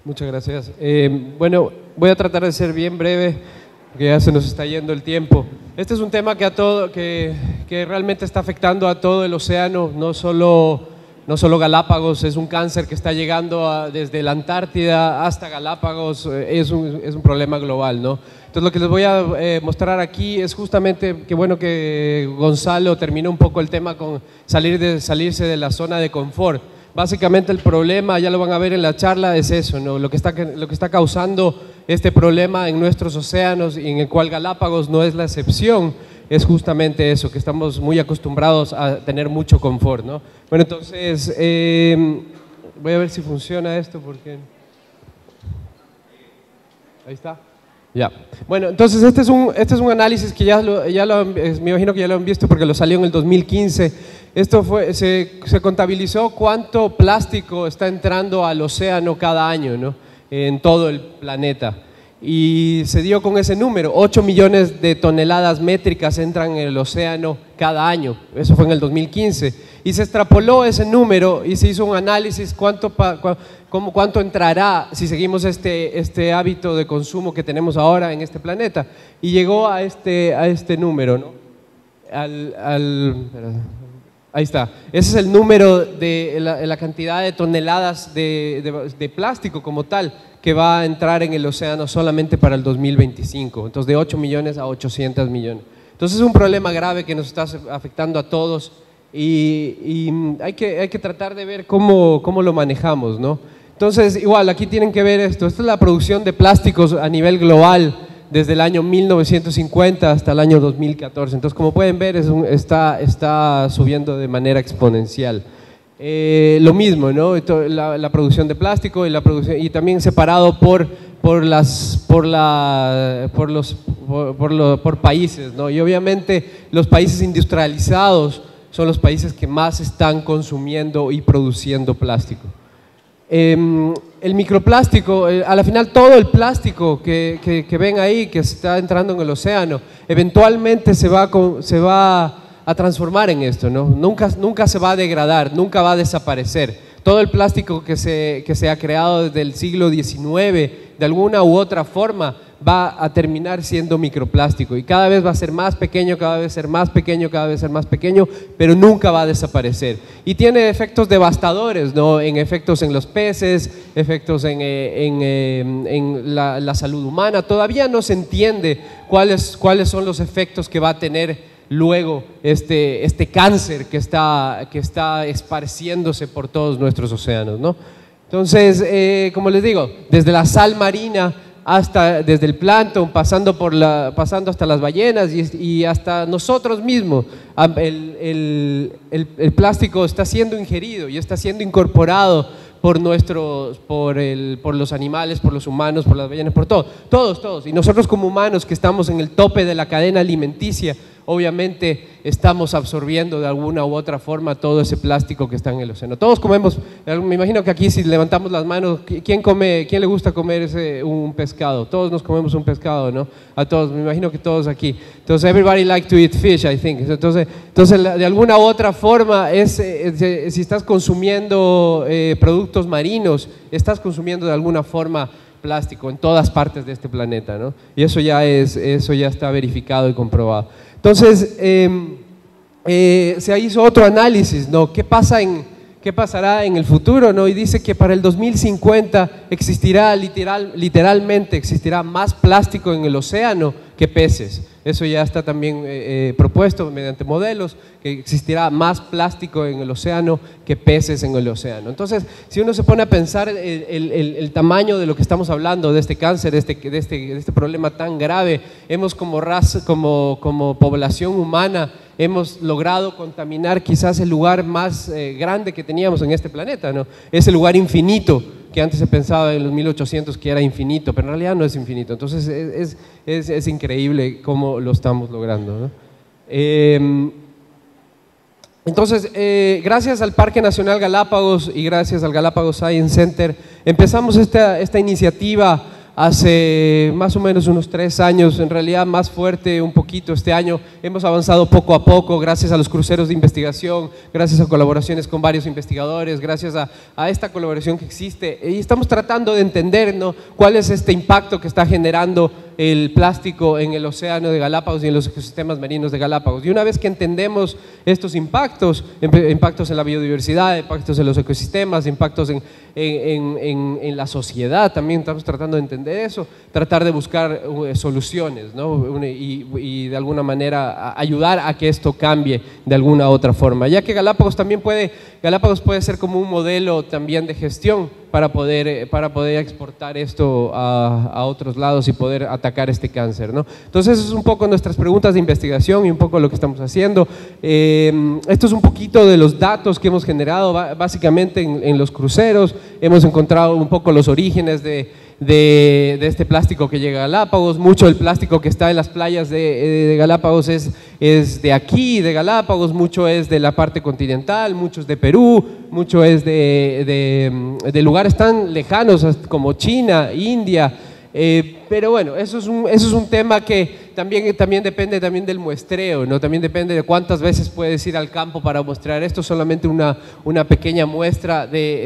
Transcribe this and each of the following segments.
Muchas gracias. Bueno, voy a tratar de ser bien breve, porque ya se nos está yendo el tiempo. Este es un tema que realmente está afectando a todo el océano, no solo Galápagos. Es un cáncer que está llegando desde la Antártida hasta Galápagos. Es un problema global, ¿no? Entonces lo que les voy a mostrar aquí es justamente, qué bueno que Gonzalo terminó un poco el tema con salirse de la zona de confort. Básicamente el problema, ya lo van a ver en la charla, es eso, ¿no? Lo que está causando este problema en nuestros océanos, y en el cual Galápagos no es la excepción, es justamente eso, que estamos muy acostumbrados a tener mucho confort, ¿no? Bueno, entonces, voy a ver si funciona esto, porque… Ahí está. Ya. Bueno, entonces este es un análisis que me imagino que ya lo han visto porque lo salió en el 2015. Esto se contabilizó cuánto plástico está entrando al océano cada año, ¿no? En todo el planeta. Y se dio con ese número, 8 millones de toneladas métricas entran en el océano cada año. Eso fue en el 2015. Y se extrapoló ese número y se hizo un análisis cuánto entrará si seguimos este hábito de consumo que tenemos ahora en este planeta. Y llegó a este número, ¿no? Ahí está. Ese es el número de la cantidad de toneladas de plástico como tal que va a entrar en el océano solamente para el 2025. Entonces, de 8 millones a 800 millones. Entonces, es un problema grave que nos está afectando a todos y hay que tratar de ver cómo lo manejamos, ¿no? Entonces, igual, aquí tienen que ver esto. Esta es la producción de plásticos a nivel global desde el año 1950 hasta el año 2014. Entonces, como pueden ver, está subiendo de manera exponencial. Lo mismo, ¿no? La producción de plástico y también separado por países, ¿no? Y obviamente los países industrializados son los países que más están consumiendo y produciendo plástico. El microplástico, a la final todo el plástico que ven ahí, que está entrando en el océano, eventualmente se va a transformar en esto, ¿no? Nunca se va a degradar, nunca va a desaparecer. Todo el plástico que se ha creado desde el siglo XIX, de alguna u otra forma, va a terminar siendo microplástico y cada vez va a ser más pequeño, cada vez ser más pequeño, cada vez ser más pequeño, pero nunca va a desaparecer. Y tiene efectos devastadores, ¿no? Efectos en los peces, efectos en la salud humana. Todavía no se entiende cuáles son los efectos que va a tener luego este cáncer que está esparciéndose por todos nuestros océanos, ¿no? Entonces, como les digo, desde la sal marina desde el plancton, pasando hasta las ballenas y hasta nosotros mismos, el plástico está siendo ingerido y está siendo incorporado por los animales, por los humanos, por las ballenas, por todos. Y nosotros como humanos que estamos en el tope de la cadena alimenticia, obviamente estamos absorbiendo de alguna u otra forma todo ese plástico que está en el océano. Todos comemos, me imagino que aquí si levantamos las manos, ¿quién le gusta comer un pescado? Todos nos comemos un pescado, ¿no? A todos, me imagino que todos aquí. Entonces, everybody like to eat fish, I think. Entonces de alguna u otra forma, si estás consumiendo productos marinos, estás consumiendo de alguna forma plástico en todas partes de este planeta, ¿no? Y eso ya está verificado y comprobado. Entonces, se hizo otro análisis, ¿no? ¿Qué pasará en el futuro, ¿no? Y dice que para el 2050 literalmente existirá más plástico en el océano que peces. Eso ya está también propuesto mediante modelos, que existirá más plástico en el océano que peces en el océano. Entonces, si uno se pone a pensar el tamaño de lo que estamos hablando, de este cáncer, de este problema tan grave, hemos como raza, como población humana, hemos logrado contaminar quizás el lugar más grande que teníamos en este planeta, ¿no? Ese lugar infinito que antes se pensaba en los 1800 que era infinito, pero en realidad no es infinito. Entonces es increíble cómo lo estamos logrando, ¿no? Entonces, gracias al Parque Nacional Galápagos y gracias al Galápagos Science Center, empezamos esta iniciativa hace más o menos unos 3 años, en realidad más fuerte un poquito este año. Hemos avanzado poco a poco gracias a los cruceros de investigación, gracias a colaboraciones con varios investigadores, gracias a esta colaboración que existe, y estamos tratando de entender, ¿no?, cuál es este impacto que está generando el plástico en el océano de Galápagos y en los ecosistemas marinos de Galápagos. Y una vez que entendemos estos impactos, impactos en la biodiversidad, impactos en los ecosistemas, impactos en la sociedad, también estamos tratando de entender eso, tratar de buscar soluciones, ¿no?, y de alguna manera ayudar a que esto cambie de alguna otra forma, ya que Galápagos puede ser como un modelo también de gestión para poder exportar esto a otros lados y poder atacar este cáncer, ¿no? Entonces, eso es un poco nuestras preguntas de investigación y un poco lo que estamos haciendo. Esto es un poquito de los datos que hemos generado básicamente en los cruceros. Hemos encontrado un poco los orígenes de este plástico que llega a Galápagos. Mucho del plástico que está en las playas de Galápagos es de aquí, de Galápagos, mucho es de la parte continental, mucho es de Perú, mucho es de lugares tan lejanos como China, India, pero bueno, eso es un tema que también depende también del muestreo, ¿no? También depende de cuántas veces puedes ir al campo para mostrar esto, solamente una pequeña muestra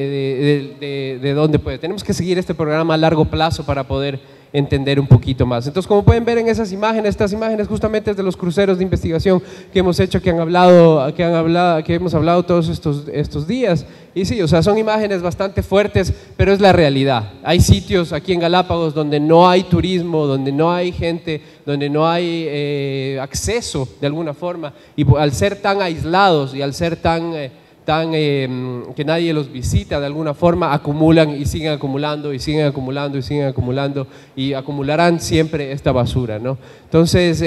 de dónde puede. Tenemos que seguir este programa a largo plazo para poder entender un poquito más. Entonces, como pueden ver en esas imágenes, estas imágenes justamente es de los cruceros de investigación que hemos hecho, que hemos hablado todos estos días. Y sí, o sea, son imágenes bastante fuertes, pero es la realidad. Hay sitios aquí en Galápagos donde no hay turismo, donde no hay gente, donde no hay acceso de alguna forma, y al ser tan aislados y al ser que nadie los visita de alguna forma, acumulan y siguen acumulando y siguen acumulando y siguen acumulando y acumularán siempre esta basura, ¿no? Entonces,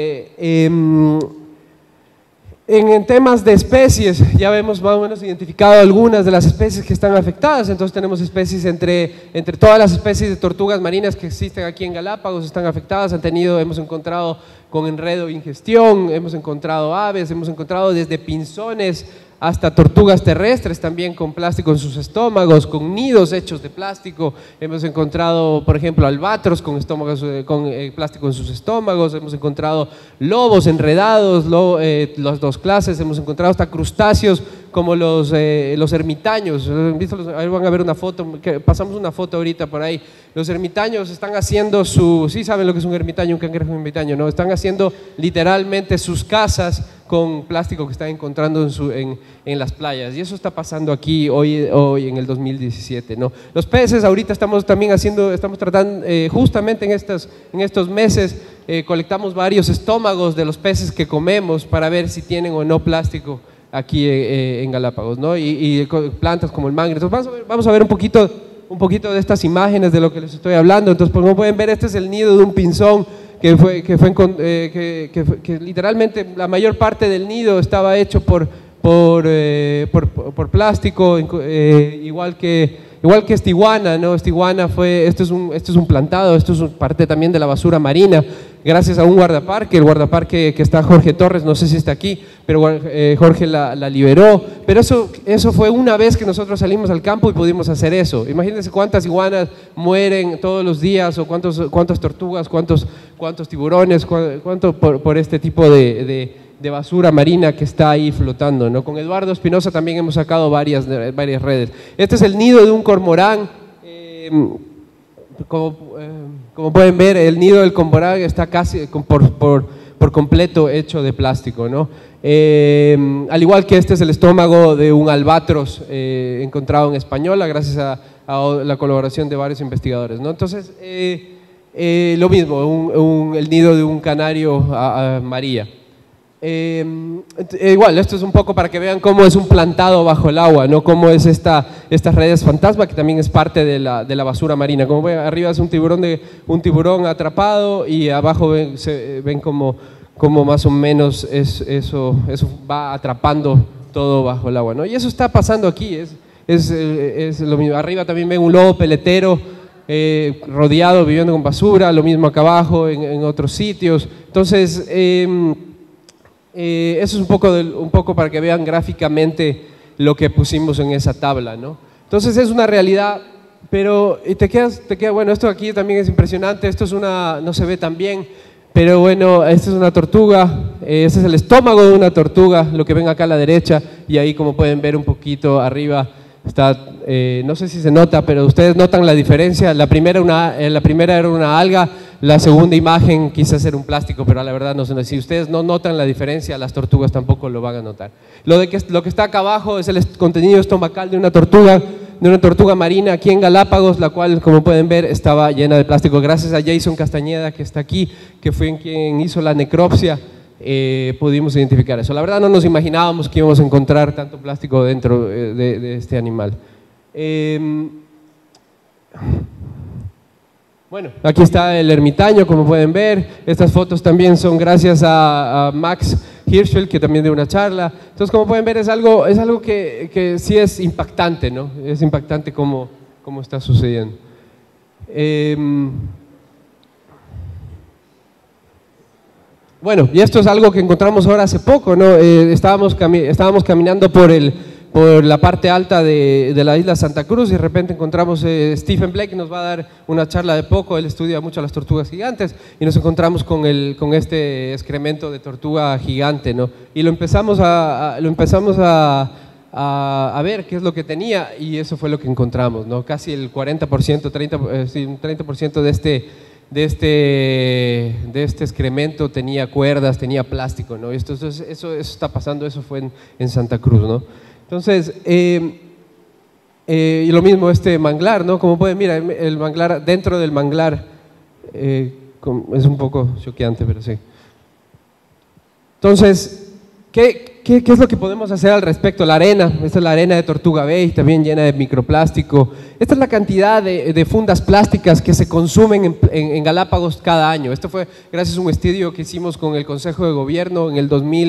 en temas de especies, ya hemos más o menos identificado algunas de las especies que están afectadas. Entonces tenemos especies entre todas las especies de tortugas marinas que existen aquí en Galápagos están afectadas. Hemos encontrado con enredo e ingestión, hemos encontrado aves, hemos encontrado desde pinzones hasta tortugas terrestres también con plástico en sus estómagos, con nidos hechos de plástico. Hemos encontrado, por ejemplo, albatros con plástico en sus estómagos. Hemos encontrado lobos enredados, las dos clases. Hemos encontrado hasta crustáceos como los ermitaños. Ahí van a ver una foto, pasamos una foto ahorita por ahí. Los ermitaños están haciendo sí saben lo que es un ermitaño, un cangrejo ermitaño, ¿no? Están haciendo literalmente sus casas con plástico que están encontrando en las playas, y eso está pasando aquí hoy en el 2017, ¿no? Los peces, ahorita estamos tratando, justamente en estos meses, colectamos varios estómagos de los peces que comemos para ver si tienen o no plástico aquí en Galápagos, ¿no? Y plantas como el mangle. Entonces vamos a ver un poquito de estas imágenes de lo que les estoy hablando. Entonces, como pueden ver, este es el nido de un pinzón que literalmente la mayor parte del nido estaba hecho por plástico, igual que esta iguana, ¿no? Esta iguana esto es un plantado, esto es parte también de la basura marina, gracias a un guardaparque, el guardaparque que está Jorge Torres, no sé si está aquí, pero Jorge la liberó. Pero eso fue una vez que nosotros salimos al campo y pudimos hacer eso. Imagínense cuántas iguanas mueren todos los días, o cuántas tortugas, cuántos tiburones, cuánto por este tipo de basura marina que está ahí flotando, ¿no? Con Eduardo Espinosa también hemos sacado varias redes. Este es el nido de un cormorán. Como pueden ver, el nido del cormorán está casi por completo hecho de plástico, ¿no? Al igual que este es el estómago de un albatros encontrado en Española, gracias a la colaboración de varios investigadores, ¿no? Entonces, lo mismo, el nido de un canario María. Igual, esto es un poco para que vean cómo es un plantado bajo el agua, ¿no? Cómo es estas redes fantasma, que también es parte de la basura marina. Como ven, arriba es un tiburón atrapado, y abajo ven como más o menos eso va atrapando todo bajo el agua, ¿no? Y eso está pasando aquí, es lo mismo. Arriba también ven un lobo peletero rodeado, viviendo con basura, lo mismo acá abajo en otros sitios. Entonces, eso es un poco para que vean gráficamente lo que pusimos en esa tabla, ¿no? Entonces, es una realidad pero y te queda, bueno, esto aquí también es impresionante, esto es una, no se ve tan bien, pero bueno, esta es una tortuga, este es el estómago de una tortuga, lo que ven acá a la derecha, y ahí como pueden ver un poquito arriba está, no sé si se nota, pero ustedes notan la diferencia. La primera era una alga, la segunda imagen quizás era un plástico, pero la verdad no sé. Si ustedes no notan la diferencia, las tortugas tampoco lo van a notar. Lo que está acá abajo es el contenido estomacal de una tortuga marina aquí en Galápagos, la cual, como pueden ver, estaba llena de plástico. Gracias a Jason Castañeda, que está aquí, que fue quien hizo la necropsia, pudimos identificar eso. La verdad no nos imaginábamos que íbamos a encontrar tanto plástico dentro de este animal. Bueno, aquí está el ermitaño, como pueden ver. Estas fotos también son gracias a Max Hirschfeld, que también dio una charla. Entonces, como pueden ver, es algo que sí es impactante, ¿no? Es impactante cómo está sucediendo. Bueno, y esto es algo que encontramos ahora hace poco, ¿no? Estábamos caminando por la parte alta de la isla Santa Cruz y de repente encontramos, Stephen Blake nos va a dar una charla de poco, él estudia mucho las tortugas gigantes y nos encontramos con este excremento de tortuga gigante, ¿no? Y lo empezamos a ver qué es lo que tenía y eso fue lo que encontramos, ¿no? Casi el 40%, un 30% de este excremento tenía cuerdas, tenía plástico, ¿no? Eso está pasando, eso fue en Santa Cruz, ¿no? Entonces, y lo mismo este manglar, ¿no? Como pueden mirar, el manglar, dentro del manglar, es un poco choqueante, pero sí. Entonces, ¿qué es lo que podemos hacer al respecto? La arena, esta es la arena de Tortuga Bay, también llena de microplástico. Esta es la cantidad de fundas plásticas que se consumen en Galápagos cada año. Esto fue gracias a un estudio que hicimos con el Consejo de Gobierno en el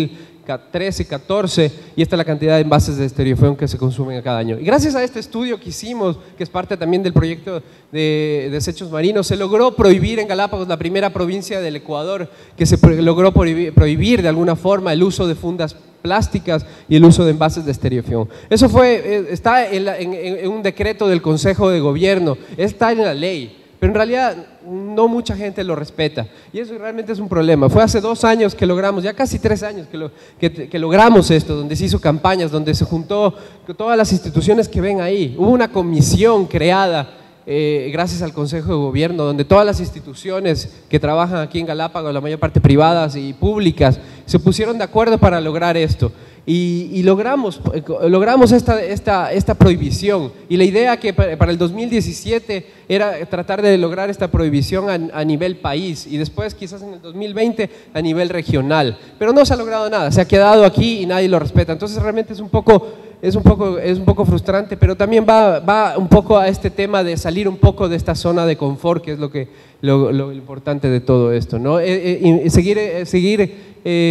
2013-14, y esta es la cantidad de envases de estereofoam que se consumen cada año. Y gracias a este estudio que hicimos, que es parte también del proyecto de desechos marinos, se logró prohibir en Galápagos, la primera provincia del Ecuador, que se logró prohibir de alguna forma el uso de fundas plásticas y el uso de envases de estereofoam. Eso está en un decreto del Consejo de Gobierno, está en la ley, pero en realidad no mucha gente lo respeta y eso realmente es un problema. Fue hace 2 años que logramos, ya casi 3 años que logramos esto, donde se hizo campañas, donde se juntó todas las instituciones que ven ahí. Hubo una comisión creada gracias al Consejo de Gobierno, donde todas las instituciones que trabajan aquí en Galápagos, la mayor parte privadas y públicas, se pusieron de acuerdo para lograr esto. Y logramos esta prohibición, y la idea que para el 2017 era tratar de lograr esta prohibición a nivel país y después quizás en el 2020 a nivel regional, pero no se ha logrado nada, se ha quedado aquí y nadie lo respeta. Entonces realmente es un poco frustrante, pero también va un poco a este tema de salir un poco de esta zona de confort, que es lo importante de todo esto, ¿no? Seguir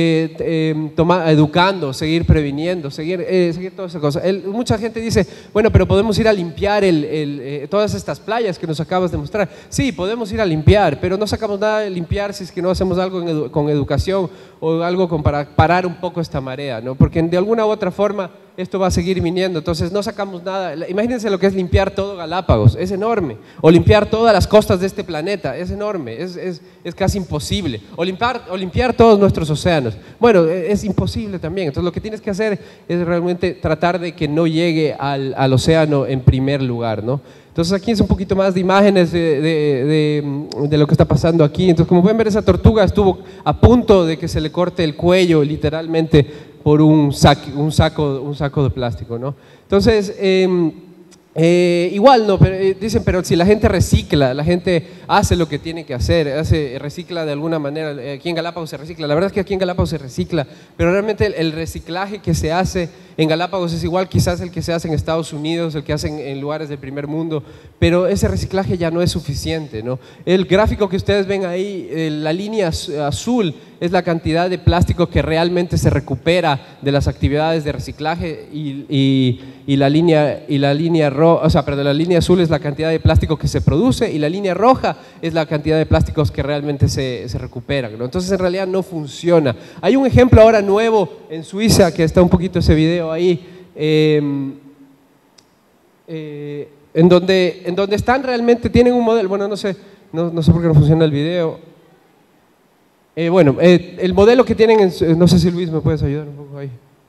educando, seguir previniendo, seguir todas esas cosas. Mucha gente dice, bueno, pero podemos ir a limpiar todas estas playas que nos acabas de mostrar. Sí, podemos ir a limpiar, pero no sacamos nada de limpiar si es que no hacemos algo con educación o algo para parar un poco esta marea, ¿no? Porque de alguna u otra forma esto va a seguir viniendo, entonces no sacamos nada. Imagínense lo que es limpiar todo Galápagos, es enorme, o limpiar todas las costas de este planeta, es enorme, es casi imposible, o limpiar todos nuestros océanos, bueno, es imposible también. Entonces lo que tienes que hacer es realmente tratar de que no llegue al océano en primer lugar, ¿no? Entonces aquí es un poquito más de imágenes de lo que está pasando aquí. Entonces, como pueden ver, esa tortuga estuvo a punto de que se le corte el cuello literalmente por un saco de plástico, ¿no? Entonces, igual no, pero, dicen, pero si la gente recicla, la gente hace lo que tiene que hacer, recicla de alguna manera. Aquí en Galápagos se recicla, la verdad es que aquí en Galápagos se recicla, pero realmente el reciclaje que se hace en Galápagos es igual quizás el que se hace en Estados Unidos, el que hacen en lugares del primer mundo, pero ese reciclaje ya no es suficiente, ¿no? El gráfico que ustedes ven ahí, la línea azul es la cantidad de plástico que realmente se recupera de las actividades de reciclaje y la línea azul es la cantidad de plástico que se produce y la línea roja es la cantidad de plásticos que realmente se recuperan, ¿no? Entonces en realidad no funciona. Hay un ejemplo ahora nuevo en Suiza, que está un poquito ese video ahí, en donde están realmente, tienen un modelo, bueno, no sé por qué no funciona el video. Bueno, el modelo que tienen, no sé si Luis me puedes ayudar un poco ahí.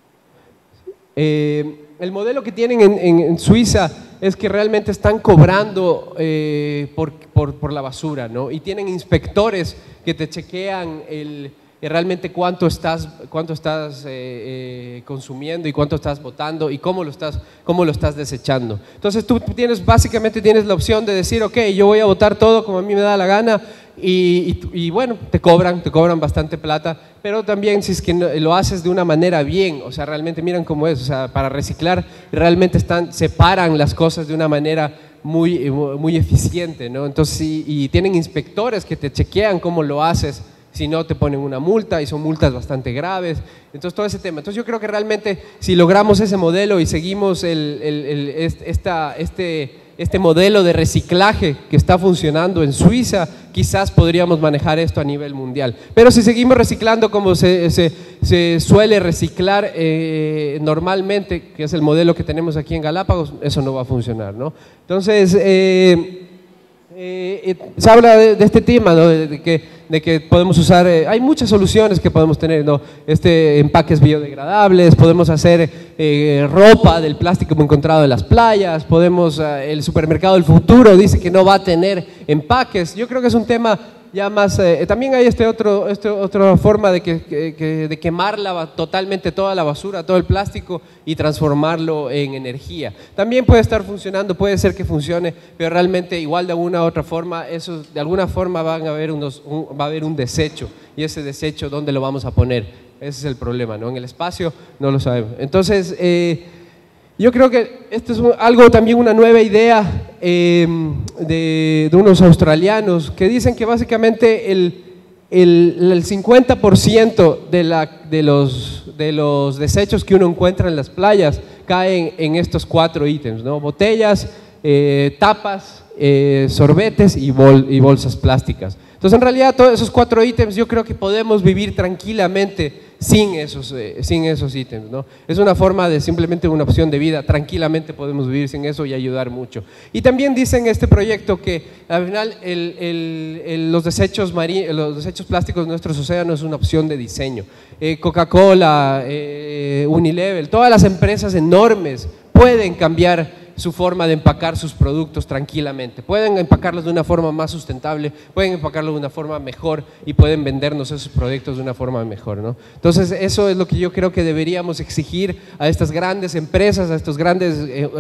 El modelo que tienen en Suiza es que realmente están cobrando por la basura, ¿no? Y tienen inspectores que te chequean realmente cuánto estás consumiendo y cuánto estás botando y cómo lo estás desechando. Entonces tú básicamente tienes la opción de decir, ok, yo voy a botar todo como a mí me da la gana y bueno, te cobran bastante plata, pero también si es que lo haces de una manera bien, o sea, realmente miran cómo es, o sea, para reciclar realmente separan las cosas de una manera muy eficiente, ¿no? Entonces, y tienen inspectores que te chequean cómo lo haces. Si no, te ponen una multa y son multas bastante graves. Entonces, todo ese tema. Entonces, yo creo que realmente si logramos ese modelo y seguimos este modelo de reciclaje que está funcionando en Suiza, quizás podríamos manejar esto a nivel mundial. Pero si seguimos reciclando como se suele reciclar normalmente, que es el modelo que tenemos aquí en Galápagos, eso no va a funcionar, ¿no? Entonces, se habla de este tema, ¿no? de que podemos usar, hay muchas soluciones que podemos tener, ¿no? Empaques biodegradables, podemos hacer ropa del plástico encontrado en las playas, el supermercado del futuro dice que no va a tener empaques. Yo creo que es un tema ya más, también hay otra forma de quemar totalmente toda la basura, todo el plástico y transformarlo en energía. También puede estar funcionando, puede ser que funcione, pero realmente igual de alguna u otra forma, de alguna forma va a haber un desecho, y ese desecho, ¿dónde lo vamos a poner? Ese es el problema, ¿no? En el espacio no lo sabemos. Entonces, yo creo que esto es también una nueva idea de unos australianos que dicen que básicamente el 50% de los desechos que uno encuentra en las playas caen en estos 4 ítems, ¿no? Botellas, tapas, sorbetes y bolsas plásticas. Entonces, en realidad, todos esos 4 ítems yo creo que podemos vivir tranquilamente sin esos ítems, ¿no? Es una forma de simplemente una opción de vida, tranquilamente podemos vivir sin eso y ayudar mucho. Y también dicen en este proyecto que al final los desechos plásticos de nuestros océanos es una opción de diseño. Coca-Cola, Unilever, todas las empresas enormes pueden cambiar su forma de empacar sus productos tranquilamente, pueden empacarlos de una forma más sustentable, pueden empacarlos de una forma mejor y pueden vendernos esos productos de una forma mejor, ¿no? Entonces, eso es lo que yo creo que deberíamos exigir a estas grandes empresas, a estos grandes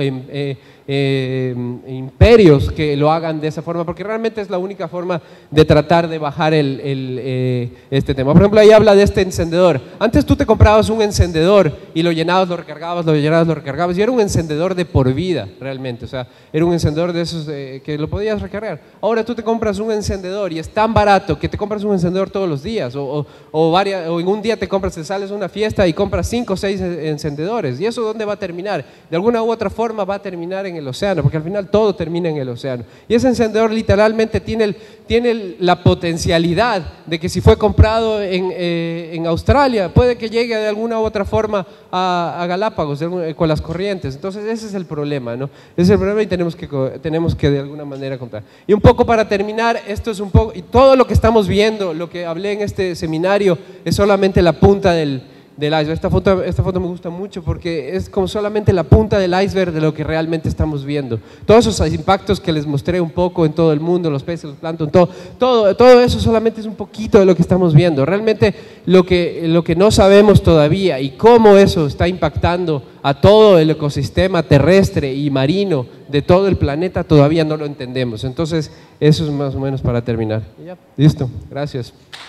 imperios que lo hagan de esa forma, porque realmente es la única forma de tratar de bajar este tema. Por ejemplo, ahí habla de este encendedor. Antes tú te comprabas un encendedor y lo llenabas, lo recargabas, y era un encendedor de por vida realmente, o sea, era un encendedor de esos que lo podías recargar. Ahora tú te compras un encendedor y es tan barato que te compras un encendedor todos los días, o en un día te sales a una fiesta y compras 5 o 6 encendedores. ¿Y eso dónde va a terminar? De alguna u otra forma va a terminar en el océano, porque al final todo termina en el océano. Y ese encendedor literalmente tiene la potencialidad de que si fue comprado en Australia, puede que llegue de alguna u otra forma a Galápagos con las corrientes. Entonces ese es el problema, ¿no? Ese es el problema y tenemos que de alguna manera contar. Y un poco para terminar, esto es un poco, y todo lo que estamos viendo, lo que hablé en este seminario, es solamente la punta del iceberg. Esta foto me gusta mucho porque es como solamente la punta del iceberg de lo que realmente estamos viendo. Todos esos impactos que les mostré un poco en todo el mundo, los peces, los plancton, todo eso solamente es un poquito de lo que estamos viendo. Realmente lo que no sabemos todavía y cómo eso está impactando a todo el ecosistema terrestre y marino de todo el planeta todavía no lo entendemos. Entonces, eso es más o menos para terminar. Ya, listo, gracias.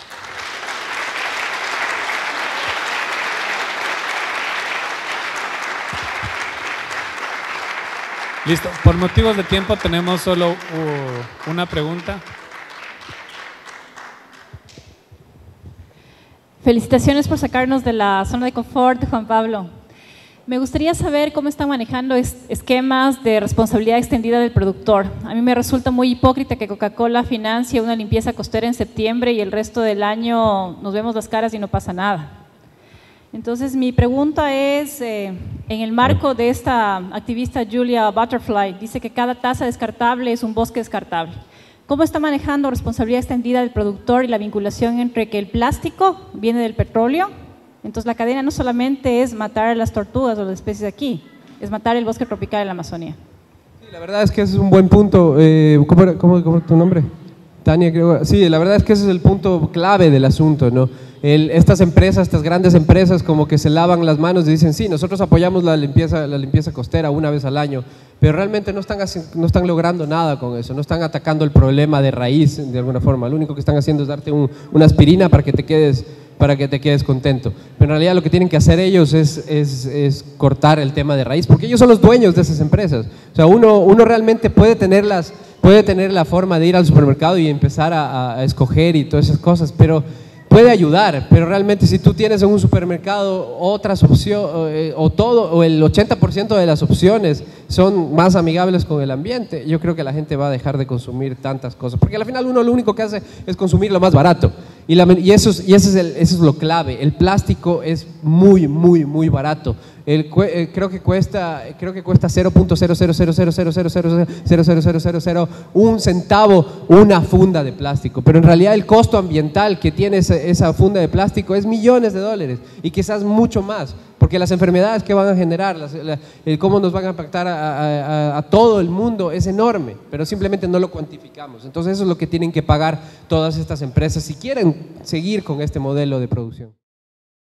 Listo, por motivos de tiempo tenemos solo una pregunta. Felicitaciones por sacarnos de la zona de confort, Juan Pablo. Me gustaría saber cómo están manejando esquemas de responsabilidad extendida del productor. A mí me resulta muy hipócrita que Coca-Cola financie una limpieza costera en septiembre y el resto del año nos vemos las caras y no pasa nada. Entonces, mi pregunta es, en el marco de esta activista Julia Butterfly, dice que cada taza descartable es un bosque descartable. ¿Cómo está manejando responsabilidad extendida del productor y la vinculación entre que el plástico viene del petróleo? Entonces, la cadena no solamente es matar a las tortugas o las especies aquí, es matar el bosque tropical de la Amazonía. Sí, la verdad es que ese es un buen punto. ¿Cómo es tu nombre? Tania, creo. Sí, la verdad es que ese es el punto clave del asunto, ¿no? Estas empresas, estas grandes empresas como que se lavan las manos y dicen, sí, nosotros apoyamos la limpieza costera una vez al año, pero realmente no están logrando nada con eso, no están atacando el problema de raíz de alguna forma. Lo único que están haciendo es darte una aspirina para que te quedes contento. Pero en realidad lo que tienen que hacer ellos es cortar el tema de raíz, porque ellos son los dueños de esas empresas. O sea, uno realmente puede tener la forma de ir al supermercado y empezar a escoger y todas esas cosas, pero puede ayudar, pero realmente si tú tienes en un supermercado otras opciones, o el 80% de las opciones son más amigables con el ambiente, yo creo que la gente va a dejar de consumir tantas cosas, porque al final uno lo único que hace es consumir lo más barato, y eso es lo clave. El plástico es muy, muy, muy barato. Creo que cuesta 0.00000000001 centavo una funda de plástico, pero en realidad el costo ambiental que tiene esa funda de plástico es millones de dólares y quizás mucho más, porque las enfermedades que van a generar, cómo nos van a impactar a todo el mundo es enorme, pero simplemente no lo cuantificamos. Entonces eso es lo que tienen que pagar todas estas empresas si quieren seguir con este modelo de producción.